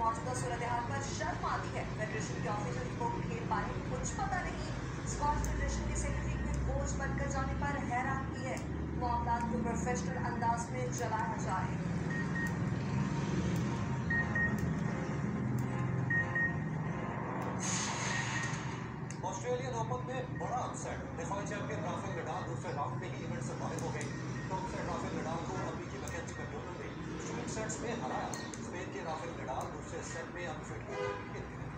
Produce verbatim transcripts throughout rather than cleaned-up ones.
मौजूदा सूरत हाल पर शर्म आती है। फेडरेशन के ऑफिसर्स को खेल बारे में कुछ पता नहीं। स्क्वाश फेडरेशन के सेक्रेटरी के कोच बनकर जाने पर हैरान की है। मामला को प्रोफेशनल अंदाज में चलाया जाए। ऑस्ट्रेलियन ओपन में बड़ा upset. Defending champion Rafael Nadal दूसरे राउंड में ही इवेंट से बाहर हो गए। टॉप सेट राफेल नडाल को अमेरिकी मैकेंजी मैक्यूलन ने शूटिंग सेट्स में हराया। स्पेन के राफेल नडाल दूसरे सेट में अनफिट होकर गिर गए।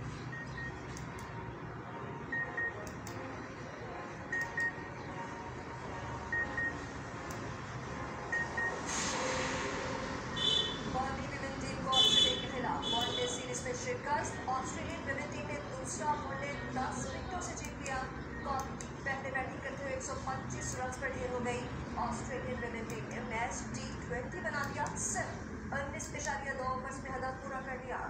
सीरीज में शिकस्त। ऑस्ट्रेलियन विमेन टीम ने दूसरा वनडे दस विकेटों से जीत लिया। पहले बैटिंग करते हुए एक सौ पच्चीस रन पर ढेर हो गई। ऑस्ट्रेलियन विमेन टीम ने मैच टी ट्वेंटी बना दिया। सिर्फ उन्नीस इशारिया दो ओवर्स में हदफ पूरा कर लिया।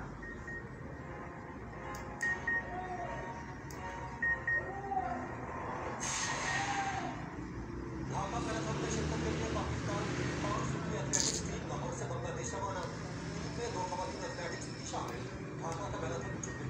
ढाका मैराथन में शिरकत के लिए पाकिस्तान की पांच सूत्री एथलेटिक्स टीम लाहौर से बांग्लादेश रवाना। में दो खवातीन एथलेटिक्स भी शामिल। ढाका का मैराथन चुप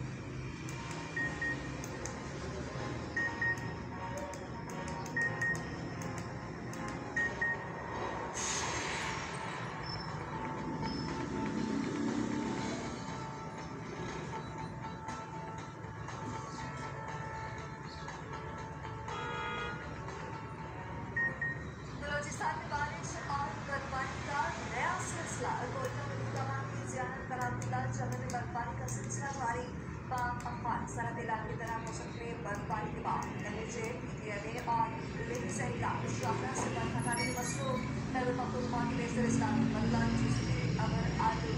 बलूचिस्तान में बारिश और बर्फबारी का नया सिलसिला। कोयटा में हुक्काम की ज़ियारत पर अब्दुल्ला जंगल में बर्फबारी का सिलसिला जारी। पाक अफवाह सरहद इलाके की तरह मौसम में बर्फबारी के बाद एनएचए, पीटीएमए और लिंक सहित शाहरा से बर्फ हटाने में मसरूफ। खैबर पख्तूनख्वा के बेशतर इस्लामी बल्ला जिसमें अगर